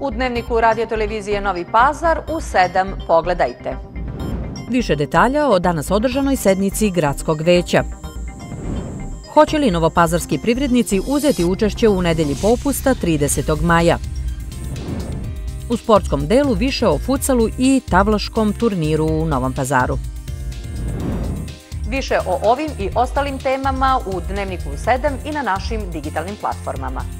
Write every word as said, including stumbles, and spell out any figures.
U Dnevniku radiotelevizije Novi Pazar u sedam pogledajte. Više detalja o danas održanoj sednici Gradskog veća. Hoće li novopazarski privrednici uzeti učešće u nedelji popusta tridesetog maja? U sportskom delu više o futsalu i tavlaškom turniru u Novom Pazaru. Više o ovim i ostalim temama u Dnevniku sedam i na našim digitalnim platformama.